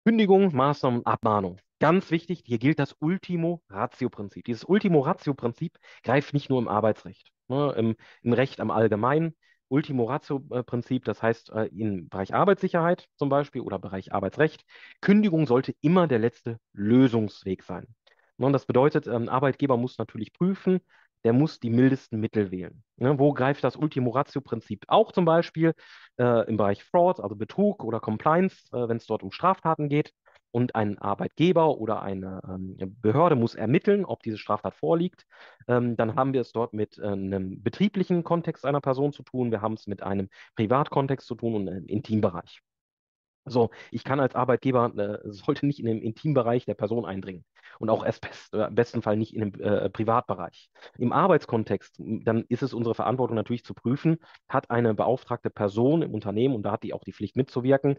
Kündigung, Maßnahmen, Abmahnung. Ganz wichtig, hier gilt das Ultimo-Ratio-Prinzip. Dieses Ultimo-Ratio-Prinzip greift nicht nur im Arbeitsrecht, ne, im Recht am Allgemeinen. Ultimo-Ratio-Prinzip, das heißt im Bereich Arbeitssicherheit zum Beispiel oder Bereich Arbeitsrecht, Kündigung sollte immer der letzte Lösungsweg sein. Ne, und das bedeutet, Arbeitgeber muss natürlich prüfen, der muss die mildesten Mittel wählen. Ne, wo greift das Ultimo-Ratio-Prinzip auch zum Beispiel? Im Bereich Fraud, also Betrug oder Compliance, wenn es dort um Straftaten geht. Und ein Arbeitgeber oder eine Behörde muss ermitteln, ob diese Straftat vorliegt. Dann haben wir es dort mit einem betrieblichen Kontext einer Person zu tun. Wir haben es mit einem Privatkontext zu tun und einem Intimbereich. So, ich kann als Arbeitgeber, sollte nicht in den Intimbereich der Person eindringen und auch erst im besten Fall nicht in den Privatbereich. Im Arbeitskontext, dann ist es unsere Verantwortung natürlich zu prüfen, hat eine beauftragte Person im Unternehmen, und da hat die auch die Pflicht mitzuwirken,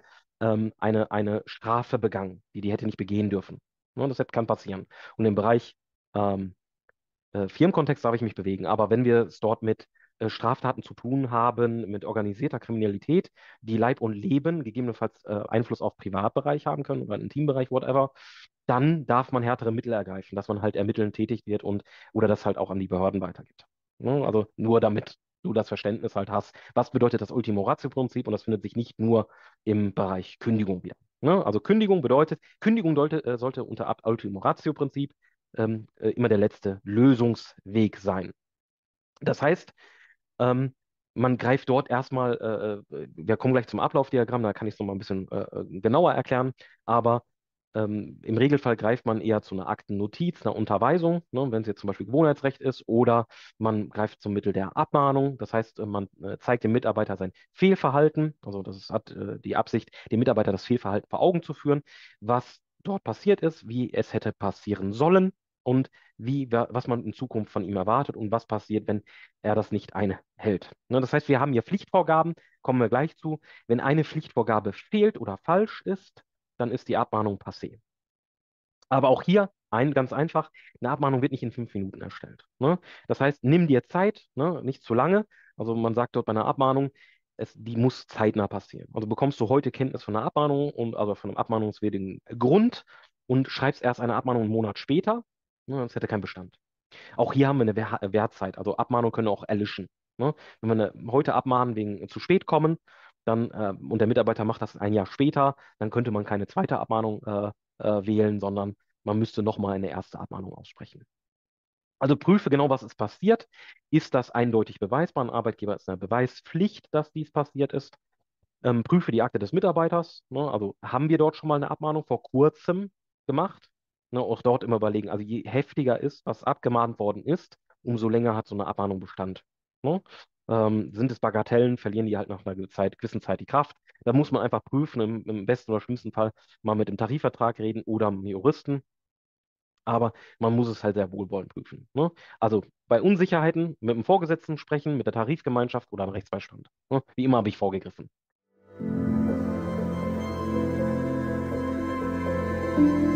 eine Strafe begangen, die hätte nicht begehen dürfen. Ne, kann passieren. Und im Bereich ähm, Firmenkontext darf ich mich bewegen, aber wenn wir es dort mit Straftaten zu tun haben, mit organisierter Kriminalität, die Leib und Leben gegebenenfalls Einfluss auf Privatbereich haben können oder einen Intimbereich, whatever, dann darf man härtere Mittel ergreifen, dass man halt ermitteln tätig wird und oder das halt auch an die Behörden weitergibt. Ne? Also nur damit du das Verständnis halt hast, was bedeutet das Ultimo Ratio-Prinzip, und das findet sich nicht nur im Bereich Kündigung wieder. Ne? Also Kündigung bedeutet, Kündigung sollte unter Ultimo Ratio-Prinzip immer der letzte Lösungsweg sein. Das heißt, ähm, man greift dort erstmal, wir kommen gleich zum Ablaufdiagramm, da kann ich es nochmal ein bisschen genauer erklären, aber im Regelfall greift man eher zu einer Aktennotiz, einer Unterweisung, ne, wenn es jetzt zum Beispiel Gewohnheitsrecht ist, oder man greift zum Mittel der Abmahnung, das heißt, man zeigt dem Mitarbeiter sein Fehlverhalten, also hat die Absicht, dem Mitarbeiter das Fehlverhalten vor Augen zu führen, was dort passiert ist, wie es hätte passieren sollen und was man in Zukunft von ihm erwartet und was passiert, wenn er das nicht einhält. Ne, das heißt, wir haben hier Pflichtvorgaben, kommen wir gleich zu. Wenn eine Pflichtvorgabe fehlt oder falsch ist, dann ist die Abmahnung passé. Aber auch hier ganz einfach, eine Abmahnung wird nicht in 5 Minuten erstellt. Ne? Das heißt, nimm dir Zeit, ne? Nicht zu lange. Also man sagt dort bei einer Abmahnung, die muss zeitnah passieren. Also bekommst du heute Kenntnis von einer Abmahnung und also von einem abmahnungswürdigen Grund und schreibst erst eine Abmahnung einen Monat später, ne? Das hätte keinen Bestand. Auch hier haben wir eine Wehrzeit. Also Abmahnungen können auch erlischen. Ne? Wenn wir heute abmahnen wegen zu spät kommen, dann, und der Mitarbeiter macht das ein Jahr später, dann könnte man keine zweite Abmahnung wählen, sondern man müsste nochmal eine erste Abmahnung aussprechen. Also prüfe genau, was ist passiert. Ist das eindeutig beweisbar? Ein Arbeitgeber ist eine Beweispflicht, dass dies passiert ist. Prüfe die Akte des Mitarbeiters. Ne? Also haben wir dort schon mal eine Abmahnung vor kurzem gemacht? Ne? Auch dort immer überlegen. Also je heftiger ist, was abgemahnt worden ist, umso länger hat so eine Abmahnung Bestand. Ne? Sind es Bagatellen, verlieren die halt nach einer gewissen Zeit die Kraft. Da muss man einfach prüfen, im besten oder schlimmsten Fall mal mit dem Tarifvertrag reden oder mit dem Juristen. Aber man muss es halt sehr wohlwollend prüfen. Ne? Also bei Unsicherheiten mit dem Vorgesetzten sprechen, mit der Tarifgemeinschaft oder einem Rechtsbeistand. Ne? Wie immer habe ich vorgegriffen.